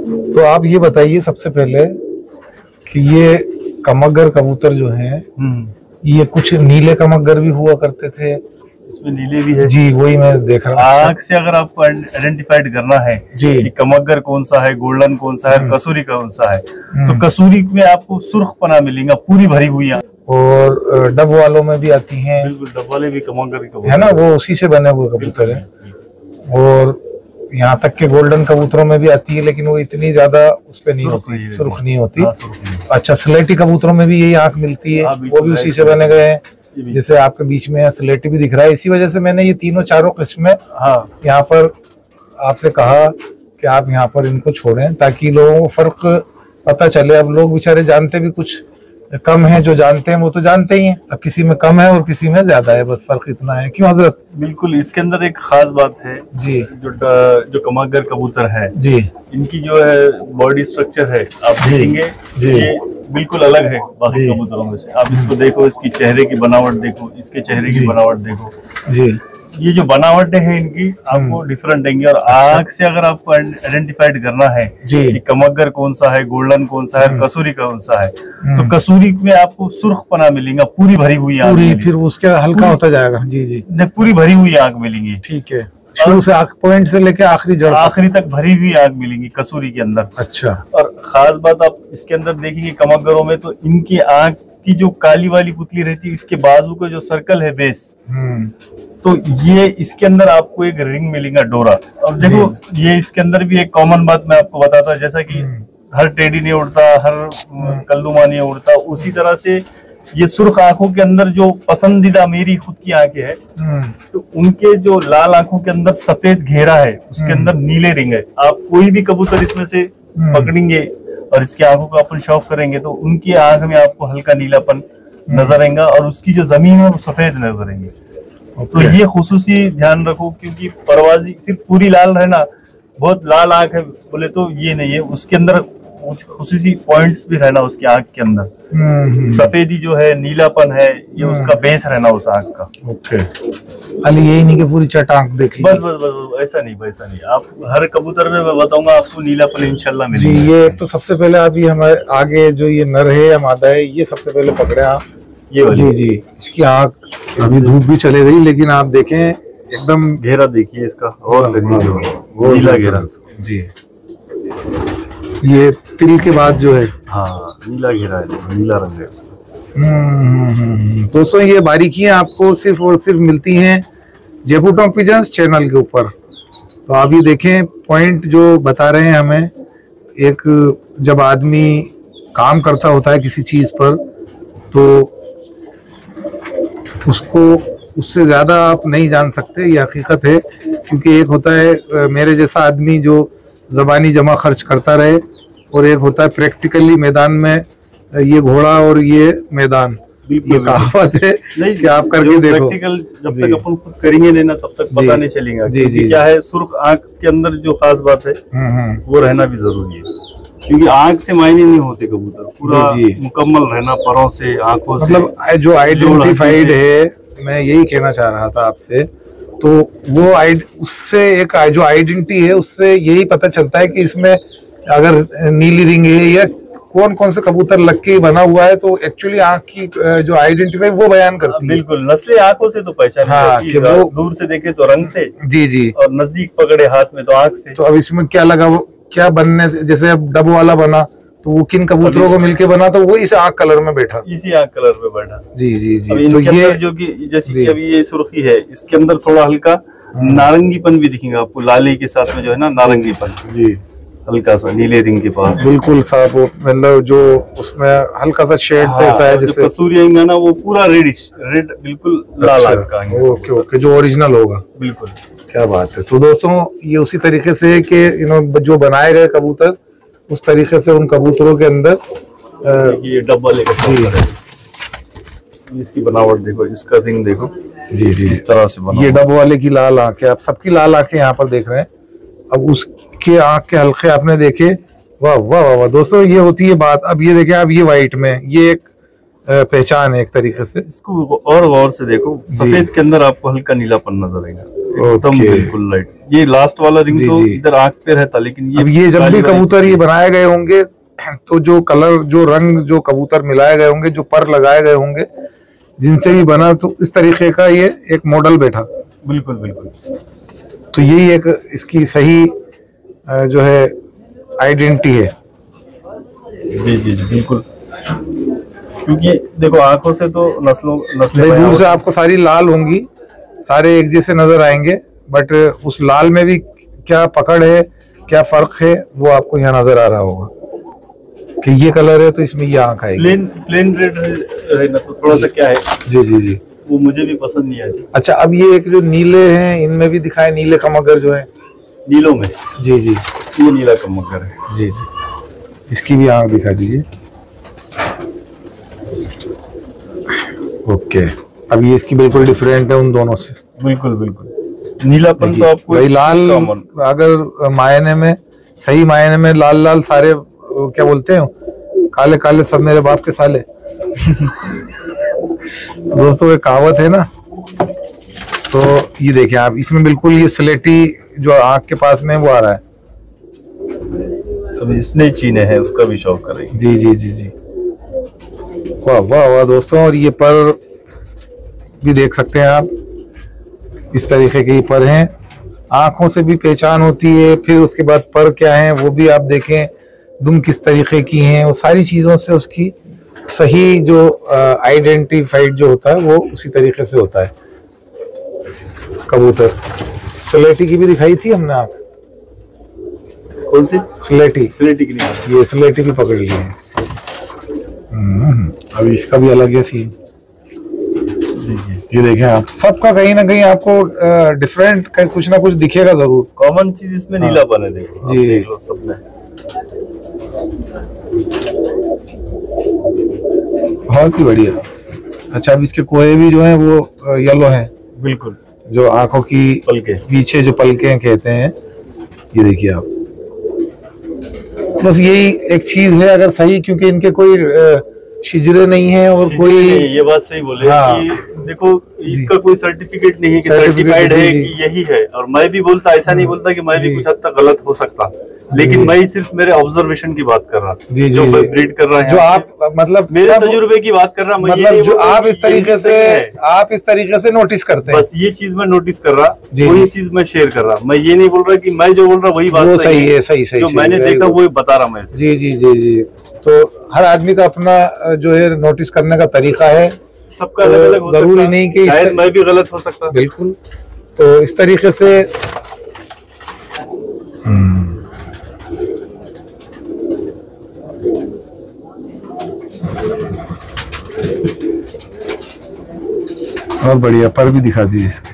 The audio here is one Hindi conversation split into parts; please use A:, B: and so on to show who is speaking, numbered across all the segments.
A: तो आप ये बताइए सबसे पहले कि ये कमगर कबूतर जो हैं, ये कुछ नीले कमगर भी हुआ करते थे,
B: इसमें नीले भी है
A: जी, वही मैं देख रहा हूँ।
B: आँख से अगर आपको आइडेंटिफाइड करना है
A: जी
B: कि कमगर कौन सा है, गोल्डन कौन सा है, कसूरी कौन सा है, तो कसूरी में आपको सुर्ख पना मिलेगा, पूरी भरी हुई आँख।
A: और डब वालों में भी आती हैं।
B: बिल्कुल, डब वाले भी कमगर
A: है ना, वो उसी से बने हुए कबूतर हैं। और यहाँ तक के गोल्डन कबूतरों में भी आती है, लेकिन वो इतनी ज्यादा उस पे नहीं होती, सुर्ख नहीं होती। अच्छा, स्लेटी कबूतरों में भी यही आंख मिलती है, वो भी उसी से बने गए हैं। जैसे आपके बीच में स्लेटी भी दिख रहा है, इसी वजह से मैंने ये तीनों चारों किस्में यहाँ पर आपसे कहा कि आप यहाँ पर इनको छोड़ें, ताकि लोगों को फर्क पता चले। अब लोग बेचारे जानते भी कुछ कम है, जो जानते हैं वो तो जानते ही हैं। अब किसी में कम है और किसी में ज्यादा है, बस फर्क इतना है। क्यों हजरत?
B: बिल्कुल, इसके अंदर एक खास बात है
A: जी,
B: जो कमगर कबूतर है
A: जी,
B: इनकी जो है बॉडी स्ट्रक्चर है, आप देखेंगे ये बिल्कुल अलग है बाकी कबूतरों में से। आप इसको देखो, इसकी चेहरे की बनावट देखो, इसके चेहरे की बनावट देखो
A: जी,
B: ये जो बनावटें हैं इनकी आपको डिफरेंट देंगे। और आँख से अगर आपको आइडेंटिफाइड करना है कि कमगर कौन सा है, गोल्डन कौन सा है, कसूरी कौन सा है, तो कसूरी में आपको सुर्ख पना मिलेगा, पूरी भरी हुई आँख,
A: फिर उसके हल्का होता जाएगा। जी जी,
B: पूरी भरी हुई आँख मिलेंगी।
A: ठीक है, शुरू से पॉइंट से लेके आखिरी जड़,
B: आखिरी तक भरी हुई आँख मिलेंगी कसूरी के अंदर।
A: अच्छा,
B: और खास बात आप इसके अंदर देखेंगे कमगरों में, तो इनकी आँख की जो काली वाली पुतली रहती है, इसके बाजू का जो सर्कल है बेस, तो ये इसके अंदर आपको एक रिंग मिलेगा, डोरा। और देखो ये इसके अंदर भी एक कॉमन बात मैं आपको बताता हूँ, जैसा कि हर टेडी नहीं उड़ता, हर कल्लुमा नहीं उड़ता, उसी तरह से ये सुर्ख आंखों के अंदर जो पसंदीदा मेरी खुद की आंखें है, तो उनके जो लाल आंखों के अंदर सफेद घेरा है, उसके अंदर नीले रिंग है। आप कोई भी कबूतर इसमें से पकड़ेंगे और इसकी आंखों को अपन शौक करेंगे, तो उनकी आंख में आपको हल्का नीलापन नजर आएगा और उसकी जो जमीन है वो सफेद नजर आएंगे। तो ये खुसूसी ध्यान रखो, क्योंकि परवाजी सिर्फ पूरी लाल रहना, बहुत लाल आंख है बोले तो ये नहीं है, उसके अंदर कुछ खुसूसी पॉइंट्स भी रहना उसकी आंख के अंदर। सफेदी जो है, नीलापन है, ये उसका बेस रहना उस आंख का।
A: ओके, अली यही नहीं कि पूरी चट आंख देख ली।
B: बस बस बस ऐसा नहीं, वैसा नहीं। आप हर कबूतर में मैं बताऊंगा आपको नीलापन इंशाल्लाह मिलेगा।
A: जी, ये तो सबसे पहले आप ये हमारे आगे जो ये नर है या मादा है, ये सबसे पहले पकड़े आप, ये वाली। जी जी, इसकी आंख अभी धूप भी चले गई, लेकिन आप देखें एकदम
B: घेरा देखिए इसका, और नीला घेरा।
A: जी, ये तिल के बाद जो है,
B: हाँ नीला घेरा है, नीला रंग है इसका।
A: दोस्तों ये बारीकियां आपको सिर्फ और सिर्फ मिलती हैं जयपुर टॉप पिजन्स चैनल के ऊपर। तो आप ये देखें पॉइंट जो बता रहे हैं हमें, एक जब आदमी काम करता होता है किसी चीज पर, तो उसको उससे ज्यादा आप नहीं जान सकते, ये हकीकत है। क्योंकि एक होता है मेरे जैसा आदमी जो जबानी जमा खर्च करता रहे, और एक होता है प्रैक्टिकली मैदान में, ये घोड़ा और ये मैदान, ये कहावत है कि आप करके देखो।
B: प्रैक्टिकल जब तक अपन खुद करेंगे नहीं ना, तब तक पता नहीं चलेगा। जी जी, क्या है, सुर्ख आंख के अंदर जो खास बात है वो रहना भी जरूरी है, क्योंकि आंख से मायने नहीं होते कबूतर, पूरा मुकम्मल रहना परों से, आंखों से, मतलब
A: जो आइडेंटिफाइड है। मैं यही कहना चाह रहा था आपसे, तो वो उससे एक जो आइडेंटिटी है, उससे यही पता चलता है कि इसमें अगर नीली रिंग है या कौन कौन से कबूतर लग के बना हुआ है, तो एक्चुअली आंख की जो आइडेंटिफाई वो बयान करती है।
B: बिल्कुल, नस्लें आंखों से तो पहचान, हाँ, कि वो दूर से देखे तो रंग से,
A: जी जी,
B: और नजदीक पकड़े हाथ में तो आंख से।
A: तो अब इसमें क्या लगा, वो क्या बनने से, जैसे अब डब वाला बना तो वो किन कबूतरों को मिलके बना, तो वो इस आंख कलर में बैठा,
B: इसी आंख कलर में बैठा।
A: जी जी जी।
B: तो ये जो कि जैसे कि अभी ये सुर्खी है, इसके अंदर थोड़ा हल्का नारंगीपन भी दिखेगा आपको, लाली के साथ में जो है ना नारंगीपन, जी, हल्का सा नीले रिंग के पास,
A: बिल्कुल साफ, मतलब जो उसमें हल्का सा शेड ऐसा है, जैसे
B: कसूरी आएगा ना वो पूरा रेडिश, रेड बिल्कुल लाल का।
A: ओके ओके, जो ओरिजिनल होगा,
B: बिल्कुल।
A: क्या बात है। तो दोस्तों ये उसी तरीके से कि जो बनाए गए कबूतर, उस तरीके से उन कबूतरों के अंदर
B: ये डब्बा लेकर, इसकी बनावट देखो, इसका रिंग देखो,
A: जी जी,
B: इस तरह से बना।
A: ये डब वाले की लाल आंखें, आप सबकी लाल आंखें यहाँ पर देख रहे हैं। अब उसके आंख के हल्के आपने देखे, वाह वाह वाह वाह। दोस्तों ये होती है बात। अब ये देखें, अब ये व्हाइट में, ये एक पहचान है एक तरीके से।
B: इसको और गौर से देखो, सफेद के अंदर आपको हल्का नीलापन नजर आएगा, एकदम बिल्कुल लाइट। ये लास्ट वाला रिंग तो इधर आंख पे रहता, लेकिन
A: ये जब भी कबूतर ये बनाए गए होंगे तो जो कलर, जो रंग, जो कबूतर मिलाए गए होंगे, जो पर लगाए गए होंगे, जिनसे भी बना, तो इस तरीके का ये एक मॉडल बैठा।
B: बिल्कुल बिल्कुल।
A: तो यही एक इसकी सही जो है आइडेंटिटी है।
B: जी जी जी बिल्कुल, क्योंकि देखो आंखों से तो नस्लें
A: दूर से आपको सारी लाल होंगी, सारे एक जैसे नजर आएंगे, बट उस लाल में भी क्या पकड़ है, क्या फर्क है, वो आपको यहाँ नजर आ रहा होगा कि ये कलर है तो इसमें ये आंख आएगी।
B: प्लेन रेड है ना, तो थोड़ा सा क्या है।
A: जी जी जी,
B: वो मुझे भी पसंद नहीं आती।
A: अच्छा, अब ये एक जो नीले हैं, इनमें भी दिखाए नीले कमगर जो है,
B: नीलों में। जी जी, ये नीला कमगर है। जी जी,
A: इसकी भी आंख दिखा दीजिए। ओके, अब ये इसकी बिल्कुल डिफरेंट है उन दोनों से।
B: बिल्कुल बिल्कुल, नीलापन तो आपको
A: भाई लाल, अगर मायने में, सही मायने में लाल लाल सारे क्या बोलते हैं, काले काले सब मेरे बाप के साले। दोस्तों एक कहावत है ना, तो ये देखिए आप, इसमें बिल्कुल ये स्लेटी जो आंख के पास में वो आ रहा है।
B: अब इसने चीने है, उसका भी शौक करेंगे।
A: जी जी जी जी, वाह वाह वाह दोस्तों। और ये पर भी देख सकते हैं आप, इस तरीके के पर हैं, आंखों से भी पहचान होती है। फिर उसके बाद पर क्या है वो भी आप देखें, दुम किस तरीके की हैं, वो सारी चीजों से उसकी सही जो आइडेंटिफाइड जो होता है वो उसी तरीके से होता है। कबूतर स्लेटी की भी दिखाई थी हमने आप,
B: कौन सी?
A: स्लेटी
B: की नहीं,
A: ये स्लेटी की पकड़ ली है। अभी इसका भी अलग है सीन। ये देखें आप, सबका कहीं ना कहीं आपको डिफरेंट कुछ ना कुछ दिखेगा जरूर।
B: कॉमन चीज इसमें नीलापन है, देखो
A: जी
B: देख लो सब में।
A: बहुत ही बढ़िया। अच्छा, अब इसके कोए भी जो हैं वो येलो हैं।
B: बिल्कुल,
A: जो आंखों की
B: पलके
A: पीछे जो पलके कहते हैं, ये देखिए आप। बस यही एक चीज है, अगर सही, क्योंकि इनके कोई शिजरे नहीं है और कोई,
B: ये बात सही बोले। हाँ। कि देखो इसका कोई सर्टिफिकेट नहीं है कि सर्टिफाइड है कि यही है। और मैं भी बोलता, ऐसा नहीं बोलता कि मैं भी कुछ हद तक गलत हो सकता, लेकिन मैं सिर्फ मेरे ऑब्जर्वेशन की बात कर रहा, जो ब्रीड कर रहा है, जो आप मतलब मेरे तजुर्बे की बात कर रहा, मतलब जो आप इस तरीके से नोटिस करते हैं। बस ये चीज मैं नोटिस कर रहा, वही चीज मैं शेयर कर रहा। मैं ये नहीं बोल रहा कि मैं जो बोल रहा वही बात
A: सही है, सही
B: जो मैंने देखा वही बता रहा मैं।
A: जी जी जी जी, तो हर आदमी का अपना जो है नोटिस करने का तरीका है,
B: सबका अलग अलग हो सकता है।
A: जरूरी नहीं कि
B: शायद मैं भी गलत हो सकता।
A: बिल्कुल, तो इस तरीके से और बढ़िया पर भी दिखा दी इसके।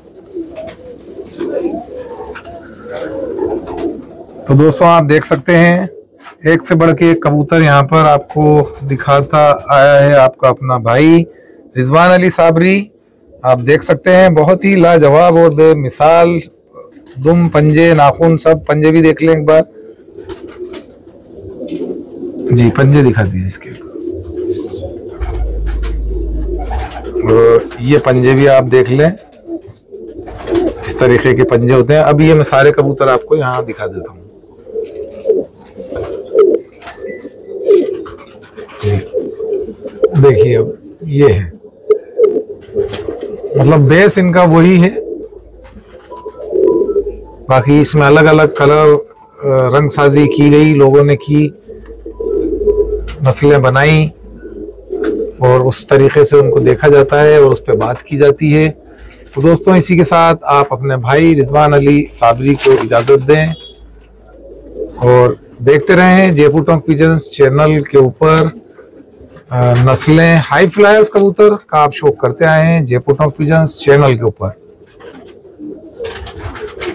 A: तो दोस्तों आप देख सकते हैं, एक से बढ़ के एक कबूतर यहाँ पर आपको दिखाता आया है आपका अपना भाई रिजवान अली साबरी। आप देख सकते हैं, बहुत ही लाजवाब और बेमिसाल दुम, पंजे, नाखून, सब पंजे भी देख लें एक बार। जी, पंजे दिखा दिए इसके। और ये पंजे भी आप देख लें, इस तरीके के पंजे होते हैं। अब ये मैं सारे कबूतर आपको यहाँ दिखा देता हूँ। देखिए, अब ये है, मतलब बेस इनका वही है, बाकी इसमें अलग अलग कलर रंग साजी की गई, लोगों ने की, नस्लें बनाई और उस तरीके से उनको देखा जाता है और उस पर बात की जाती है। तो दोस्तों इसी के साथ आप अपने भाई रिजवान अली साबरी को इजाजत दें और देखते रहें जयपुर टॉक पिजन्स चैनल के ऊपर नस्लें हाई फ्लायर्स कबूतर का आप शौक करते आए हैं जयपुर टॉक पिजन्स चैनल के ऊपर।